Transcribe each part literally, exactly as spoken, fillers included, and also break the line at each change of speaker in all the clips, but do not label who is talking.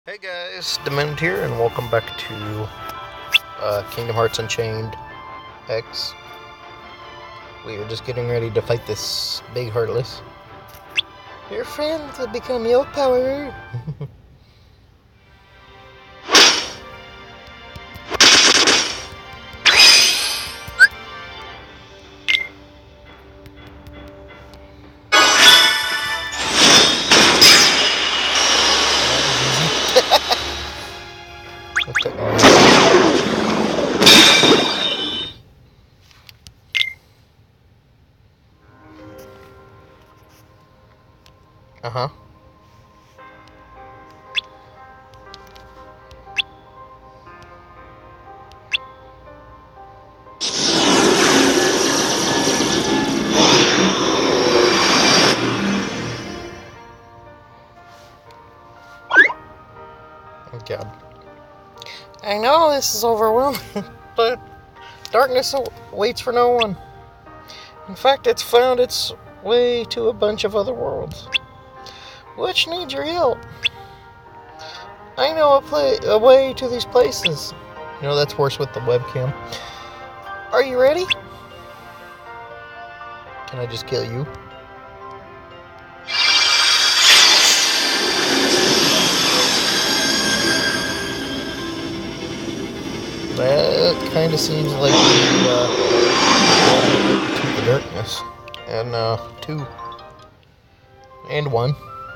Hey guys, Dement here, and welcome back to uh, Kingdom Hearts Unchained X. We are just getting ready to fight this big Heartless. Your friends will become your power. Uh-huh. Oh god. I know this is overwhelming, but darkness waits for no one. In fact, it's found its way to a bunch of other worlds, which need your help. I know a, play, a way to these places. You know, that's worse with the webcam. Are you ready? Can I just kill you? That kind of seems like the, uh, to the darkness. And, uh, two. And one.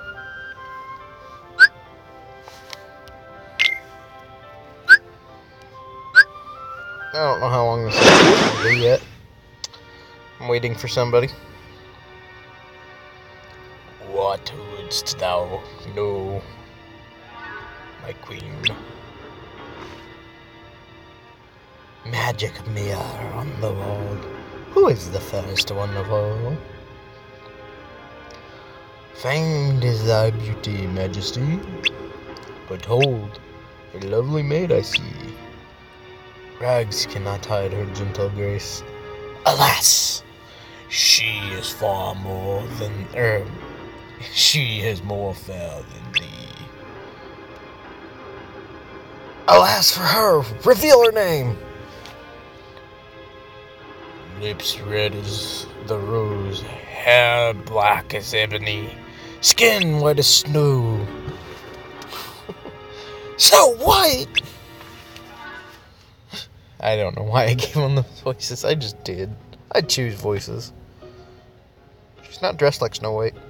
I don't know how long this is going to be yet. I'm waiting for somebody. What wouldst thou know, my queen? Magic mirror on the wall. Who is the fairest one of all? Famed is thy beauty, majesty. But hold, a lovely maid I see. Rags cannot hide her gentle grace. Alas, she is far more than er. She is more fair than thee. Alas for her! Reveal her name! Lips red as the rose, hair black as ebony, skin white as snow. So white! I don't know why I gave them those voices. I just did. I choose voices. She's not dressed like Snow White.